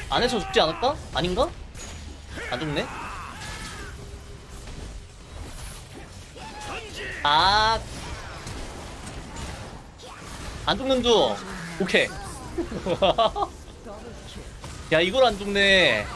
안에서 죽지 않을까? 아닌가? 안 죽네? 아, 안 죽는 중. 오케이. 야, 이걸 안 죽네.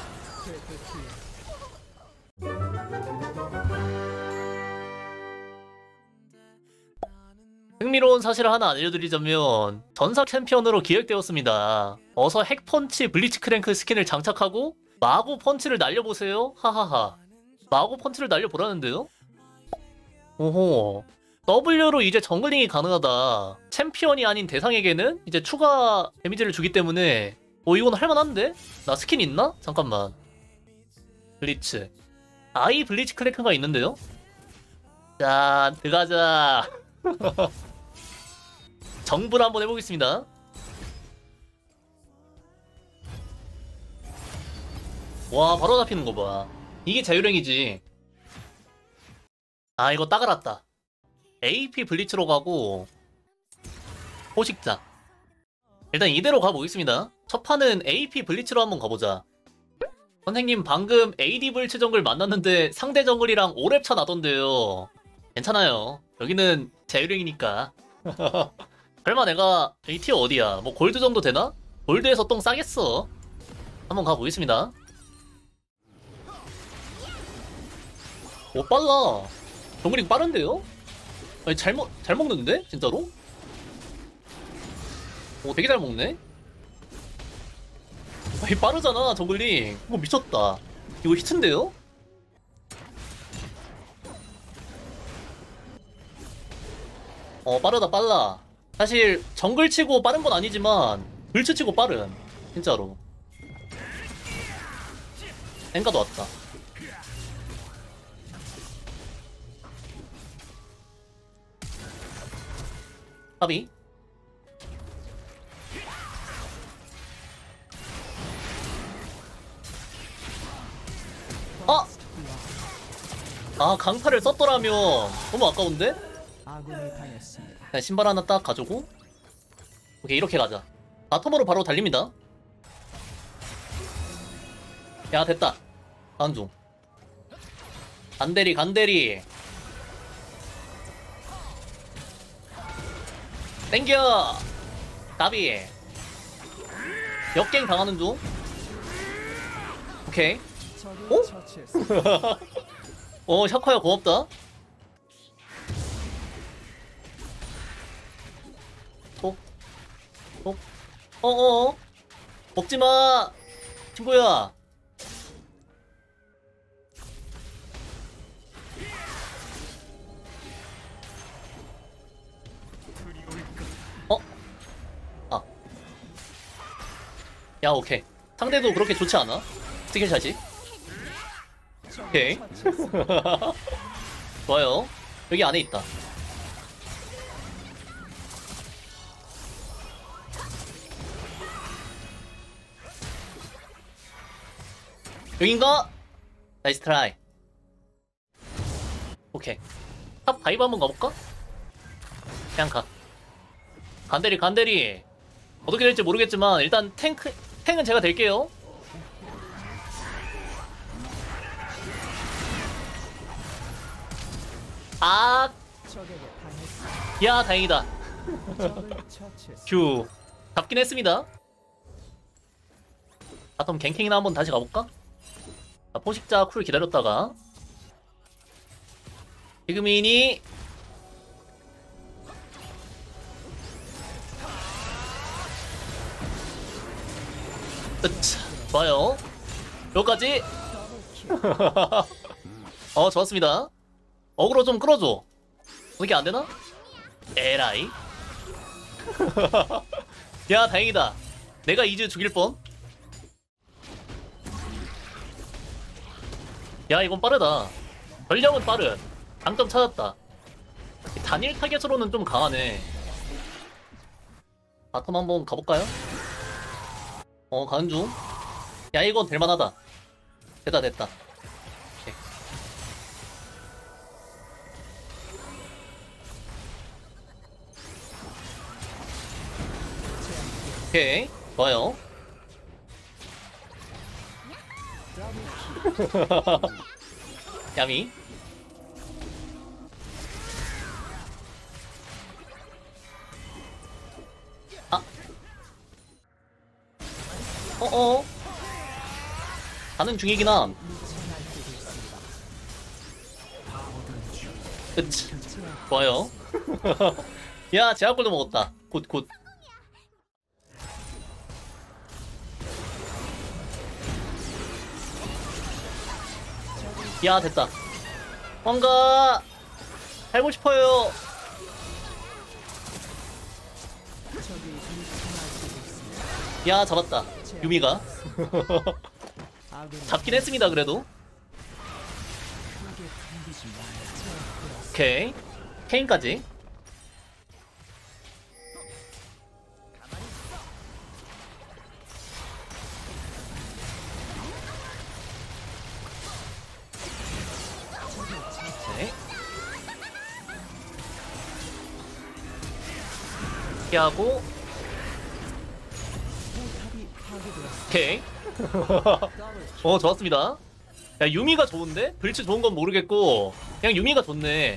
흥미로운 사실을 하나 알려드리자면 전사 챔피언으로 기획되었습니다. 어서 핵펀치 블리츠 크랭크 스킨을 장착하고 마구 펀치를 날려보세요. 하하하. 마구 펀치를 날려보라는데요? 오호. W로 이제 정글링이 가능하다. 챔피언이 아닌 대상에게는 이제 추가 데미지를 주기 때문에 이건 할만한데? 나 스킨 있나? 잠깐만. 블리츠. 아이 블리츠 크랭크가 있는데요? 자, 들어가자. 정불 한번 해보겠습니다. 와, 바로 잡히는 거 봐. 이게 자유랭이지. 아, 이거 따갈았다. AP 블리츠로 가고 포식자. 일단 이대로 가보겠습니다. 첫 판은 AP 블리츠로 한번 가보자. 선생님 방금 AD 블리츠 정글 만났는데 상대 정글이랑 5렙 차 나던데요. 괜찮아요. 여기는 자유랭이니까. 설마 내가 이 티어 어디야? 뭐 골드 정도 되나? 골드에서 똥 싸겠어. 한번 가보겠습니다. 오, 빨라. 정글링 빠른데요? 아니, 잘 먹는데? 진짜로? 오, 되게 잘 먹네? 아니, 빠르잖아, 정글링. 이거 미쳤다. 이거 히트인데요? 빠르다, 빨라. 사실, 정글 치고 빠른 건 아니지만, 불츠 치고 빠른. 진짜로. 엔가도 왔다. 합이. 아! 아, 강타를 썼더라면 너무 아까운데? 그냥 신발 하나 딱 가지고 오케이, 이렇게 가자. 바텀으로 바로 달립니다. 야, 됐다. 간중. 간대리, 간대리. 땡겨! 까비. 역갱 당하는 중. 오케이. 어? 샤커야 고맙다. 톡. 톡. 어어어. 먹지마. 친구야. 아. 야, 오케이. 상대도 그렇게 좋지 않아? 스킬샷이. 오케이. 좋아요. 여기 안에 있다. 여긴가? 나이스 트라이. 오케이. 탑 바이브 한번 가볼까? 그냥 가. 간대리, 간대리. 어떻게 될지 모르겠지만 일단 탱은 제가 될게요. 아, 야, 다행이다. 큐. 잡긴 했습니다. 바텀 갱킹이나 한번 다시 가볼까? 자, 포식자 쿨 기다렸다가 지금이니 좋아요. 여기까지. 좋았습니다. 어그로 좀 끌어줘. 이게 안되나? 에라이. 야, 다행이다. 내가 이즈 죽일 뻔. 야, 이건 빠르다. 전령은 빠른. 장점 찾았다. 단일 타겟으로는 좀 강하네. 바텀 한번 가볼까요? 가는 중. 야, 이건 될만하다. 됐다, 됐다. 오케이. 좋아요. 야미. 아. 어어. 가는 중이긴 함. 그치. 좋아요. 야, 제압골도 먹었다. 굿. 야, 됐다. 뭔가 살고 싶어요. 야, 잡았다. 유미가. 잡긴 했습니다, 그래도. 오케이. 케인까지. 오케이. 피하고. 오케이. 좋았습니다. 야, 유미가 좋은데? 불치 좋은 건 모르겠고 그냥 유미가 좋네.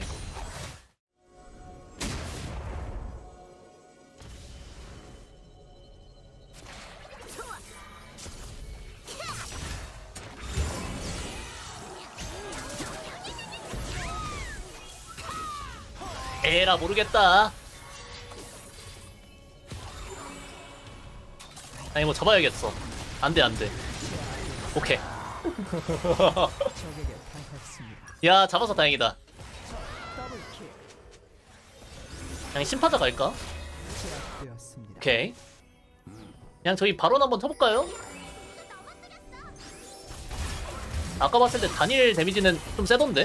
에라 모르겠다. 아니 뭐 잡아야겠어. 안돼. 오케이. 야, 잡아서 다행이다. 그냥 심파자 갈까? 오케이. 그냥 저희 바론 한번 쳐볼까요? 아까 봤을 때 단일 데미지는 좀 세던데?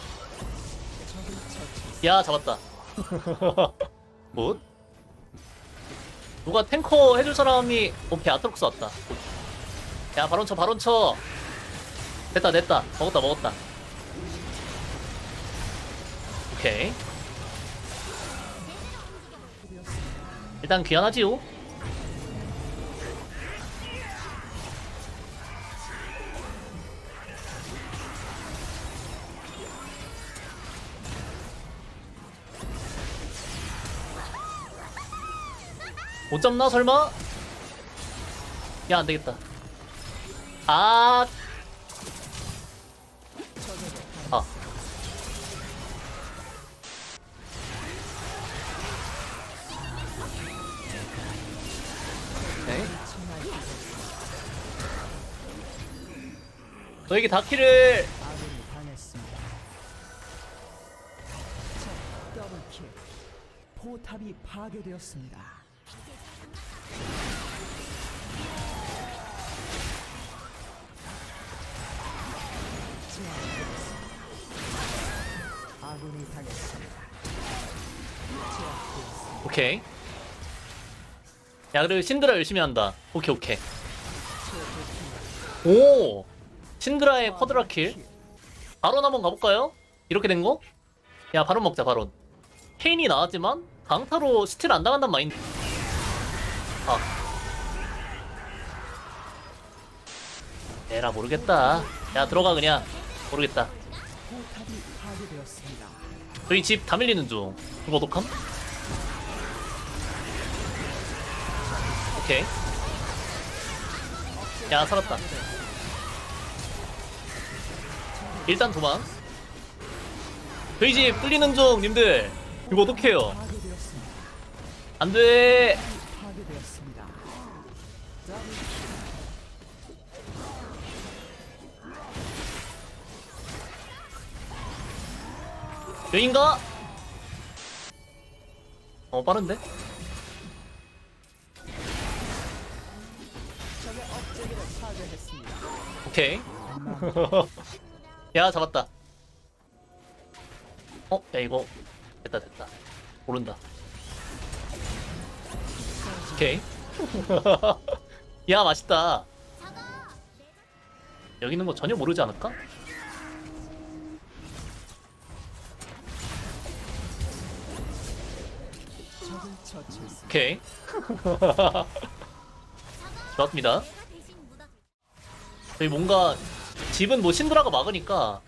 야, 잡았다. 뭐? 누가 탱커 해줄 사람이. 오케이, 아트록스 왔다. 야, 바론 쳐. 됐다. 먹었다. 오케이. 일단 귀환하지요. 못 잡나 설마? 야, 안되겠다. 아. 오케이. 너에게 다키를. 포탑이 파괴되었습니다. 아군이 당했습니다. 오케이. 야, 그리고 신드라 열심히 한다. 오케이. 오! 신드라의 쿼드라 킬. 바론 한번 가볼까요? 이렇게 된 거? 야, 바론 먹자, 바론. 케인이 나왔지만 강타로 스틸 안 당한단 마인드. 아. 에라 모르겠다. 야, 들어가 그냥. 모르겠다. 저희 집 다 밀리는 중. 이거 어떡함? 오케이. 야, 살았다. 일단 도망. 저희 집 뚫리는 중, 님들. 이거 어떡해요? 안돼. 여긴가? 빠른데? 오케이. 야, 잡았다. 야, 이거 됐다. 모른다. 오케이. 야, 맛있다. 여기 있는 거 전혀 모르지 않을까? 오케이. 좋았습니다. 저희 뭔가 집은 뭐 신드라가 막으니까.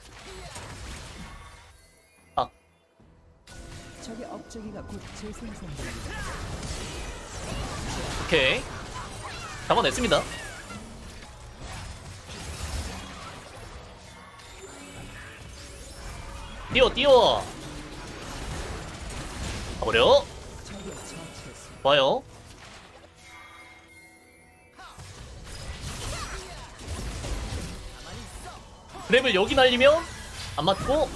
아, 적의 업적이가 곧 재생산됩니다. 오케이. 잡아냈습니다. 뛰어. 가버려. 적을 처치했습니다. 좋아요. 그랩을 여기 날리면 안 맞고.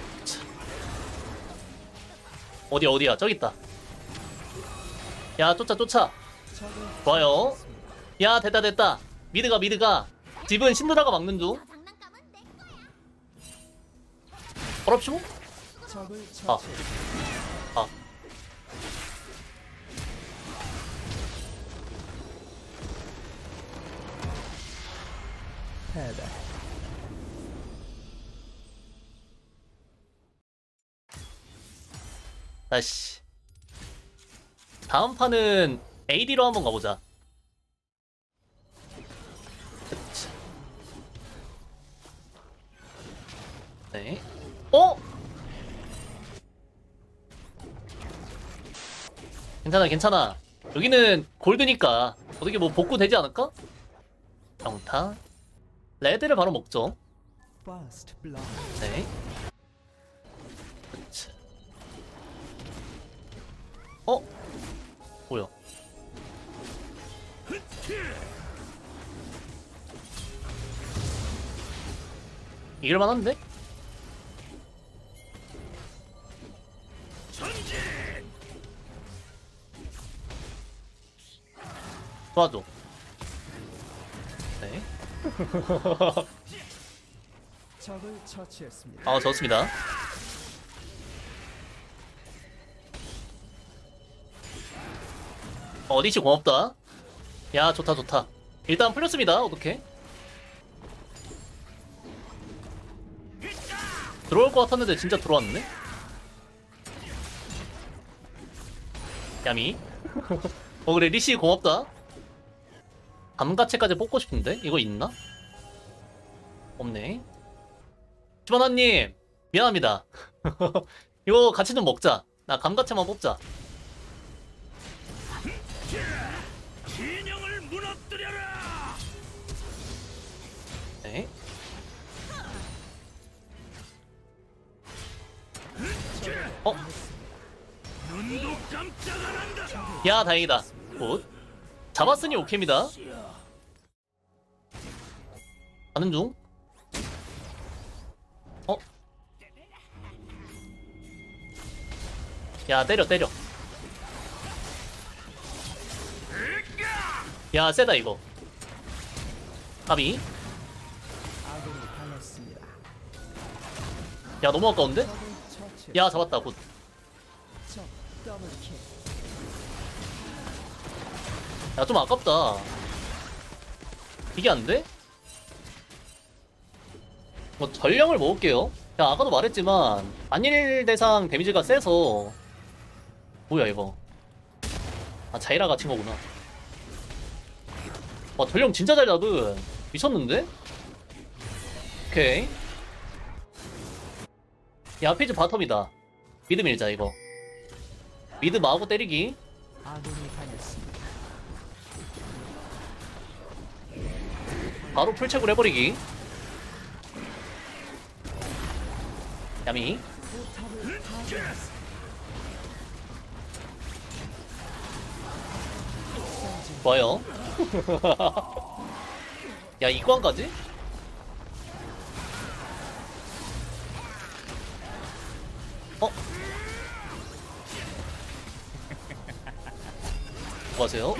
어디야? 저기 있다. 야, 쫓아. 적을 좋아요. 야, 됐다. 미드가. 집은 신드라가 막는 중. 어렵쇼? 적을 아. 처치했습니다. 아. 패배. 다시. 다음 판은 AD로 한번 가보자. 그치. 네. 어? 괜찮아. 여기는 골드니까 어떻게 뭐 복구 되지 않을까? 평타. 레드를 바로 먹죠. First blood. 네. 그치. 어? 뭐야? 이길만한데? 도와줘. 네. 적을 처치했습니다. 아, 좋습니다. 어디시 고맙다. 야, 좋다. 일단 풀렸습니다. 어떡해? 들어올 것 같았는데 진짜 들어왔네? 야미. 그래, 리시 고맙다. 감가채까지 뽑고 싶은데? 이거 있나? 없네. 주바나님, 미안합니다. 이거 같이 좀 먹자. 나 감가채만 뽑자. 진영을 무너뜨려라. 네. 어? 눈도 깜짝 안 한다. 야, 다행이다. 굿. 잡았으니 오케이입니다. 가는 중. 어? 야, 때려. 야, 세다 이거. 까비. 아군이 당했습니다. 야, 너무 아까운데? 적을 처치. 야, 잡았다. 굿. 적 더블킬. 야, 좀 아깝다. 이게 안 돼? 뭐 전령을 먹을게요. 야, 아까도 말했지만 안일 대상 데미지가 세서. 뭐야 이거. 아, 자이라가 친 거구나. 와, 전령 진짜 잘 잡은. 미쳤는데? 오케이. 야, 페이지 바텀이다. 미드 밀자 이거. 미드 마구 때리기. 아군이 당했습니다. 바로 풀체굴 해버리기. 야미. 포탑을 파괴했습니다. 좋아요. 야, 이관까지? 어? 뭐하세요?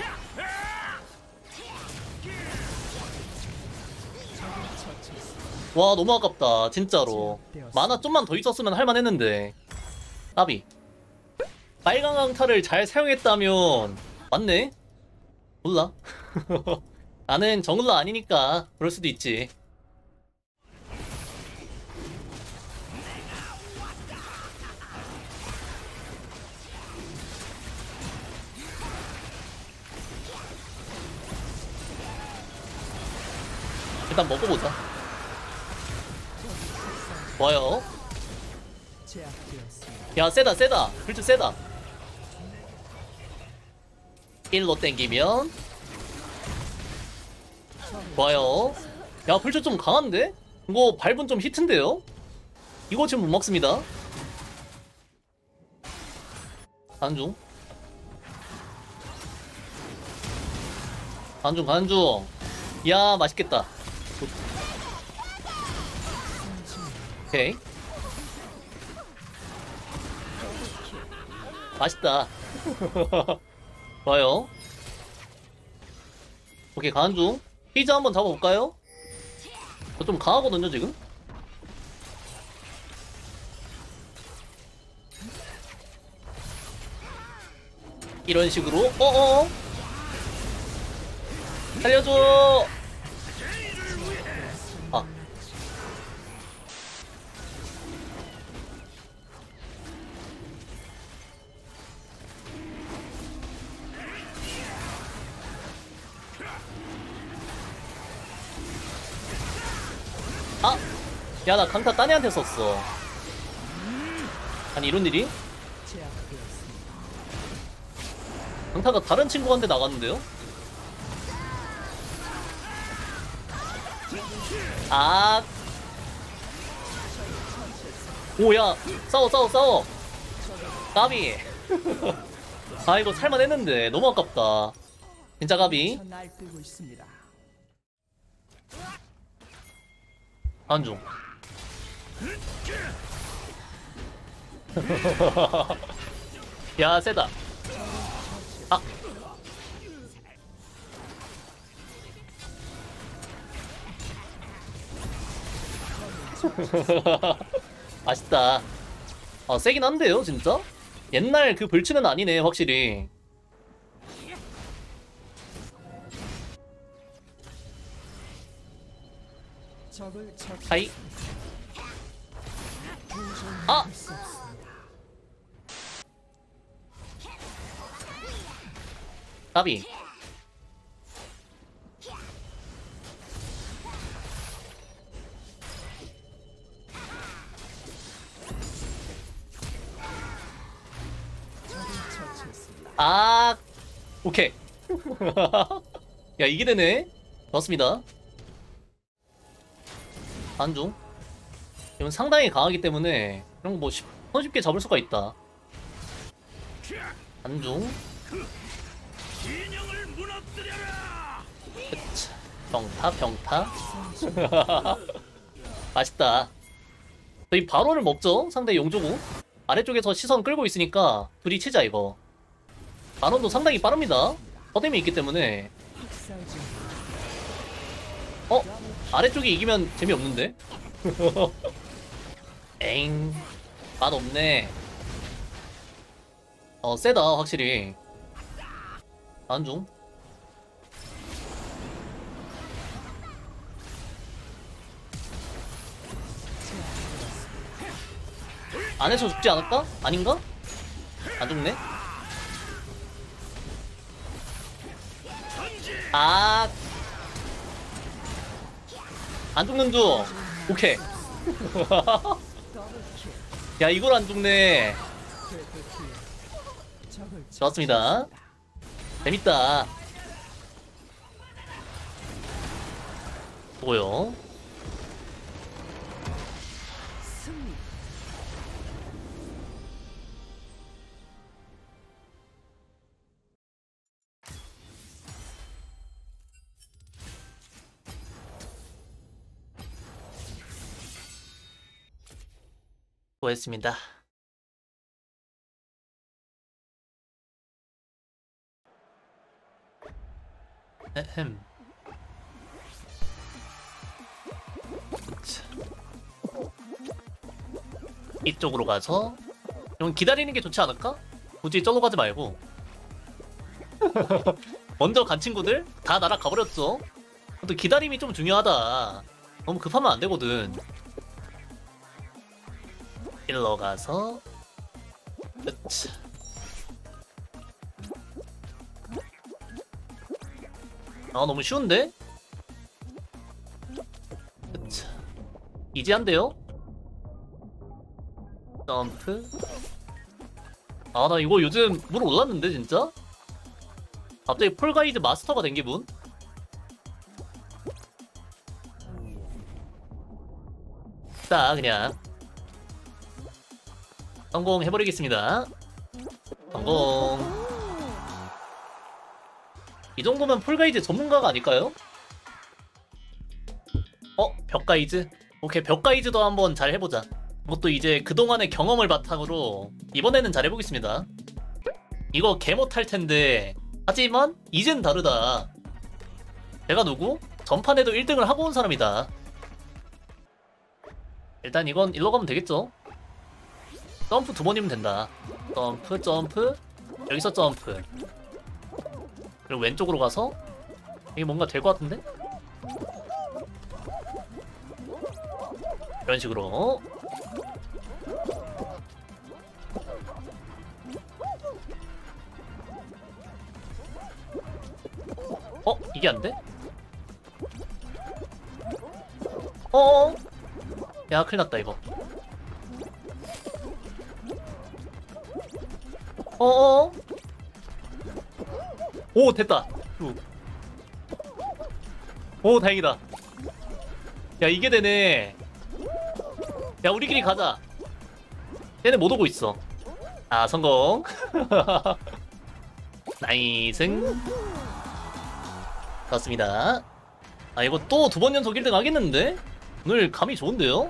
적을 처치했습니다. 와, 너무 아깝다 진짜로. 만화 좀만 더 있었으면 할만했는데. 까비. 빨강 강타를 잘 사용했다면 맞네? 몰라. 나는 정글러 아니니까 그럴 수도 있지. 일단 먹어보자. 좋아요. 제압되었습니다. 야 세다 세다. 불주 세다. 1로 땡기면 좋아요. 야 불주 좀 강한데? 이거 밟은 좀 히트인데요? 이거 지금 못 막습니다. 간중 간중 간중. 야 맛있겠다. 오케이 맛있다. 좋아요. 오케이 간중. 피즈 한번 잡아볼까요? 저 좀 강하거든요 지금. 이런 식으로 어어 살려줘. 아 아! 야, 나 강타 딴 애한테 썼어. 아니, 이런 일이? 제압되었습니다. 강타가 다른 친구한테 나갔는데요? 아. 오, 야. 싸워, 싸워, 싸워. 까비. 아, 이거 살만했는데. 너무 아깝다. 진짜 까비. 저 날뛰고 있습니다. 안중. 야, 세다. 아. 맛있다. 아, 세긴 한데요, 진짜? 옛날 그 불치는 아니네, 확실히. 적을 하이. 처치했습니다. 아! 까비. 적을 처치했습니다. 아, 오케이. 야, 이게 되네. 좋습니다. 안중. 이건 상당히 강하기 때문에 이런 거 뭐 손쉽게 잡을 수가 있다. 안중. 진영을 무너뜨려라. 그치. 병타, 병타. 맛있다. 저희 바로를 먹죠. 상대 용조고. 아래쪽에서 시선 끌고 있으니까 둘이 치자 이거. 바론도 상당히 빠릅니다. 서댐이 있기 때문에. 학살 중. 어? 아래쪽이 이기면 재미없는데? 엥. 맛없네. 세다 확실히. 안중. 안에서 죽지 않을까? 아닌가? 안 죽네? 아. 안 죽는 중. 오케이. 야, 이걸 안 죽네. 적을 좋았습니다. 재밌다. 뭐요? 승리. 수고했습니다. 에헴. 이쪽으로 가서 좀 기다리는 게 좋지 않을까? 굳이 저로 가지 말고. 먼저 간 친구들 다 날아가 버렸죠. 또 기다림이 좀 중요하다. 너무 급하면 안 되거든. 일러 가서 그치. 아 너무 쉬운데? 그치. 이지한데요? 점프. 아, 나 이거 요즘 물 올랐는데 진짜? 갑자기 폴가이드 마스터가 된 기분? 자, 그냥 성공해버리겠습니다. 성공. 이 정도면 폴가이드 전문가가 아닐까요? 벽가이즈? 오케이, 벽가이즈도 한번 잘 해보자. 이것도 이제 그동안의 경험을 바탕으로 이번에는 잘 해보겠습니다. 이거 개 못할 텐데, 하지만 이젠 다르다. 제가 누구? 전판에도 1등을 하고 온 사람이다. 일단 이건 일로 가면 되겠죠? 점프 2번이면 된다. 점프, 점프, 여기서 점프. 그리고 왼쪽으로 가서 이게 뭔가 될 것 같은데? 이런 식으로. 이게 안 돼? 야, 큰일 났다, 이거. 오, 됐다. 오, 다행이다. 야, 이게 되네. 야, 우리끼리 가자. 얘네 못 오고 있어. 아, 성공. 나이승. 좋습니다. 아, 이거 또 2번 연속 1등 하겠는데? 오늘 감이 좋은데요?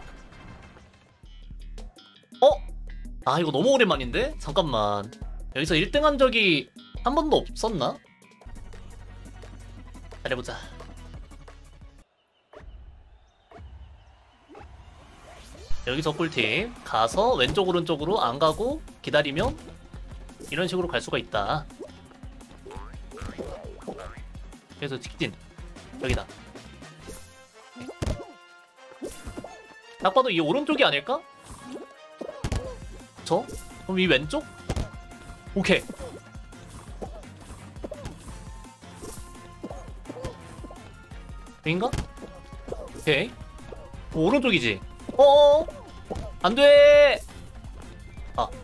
아, 이거 너무 오랜만인데? 잠깐만. 여기서 1등 한 적이 한 번도 없었나? 잘해보자. 여기서 꿀팁. 가서 왼쪽 오른쪽으로 안 가고 기다리면 이런 식으로 갈 수가 있다. 그래서 직진. 여기다. 딱 봐도 이 오른쪽이 아닐까? 그럼 이 왼쪽? 오케이. 여긴가? 오케이. 오른쪽이지? 안돼. 아,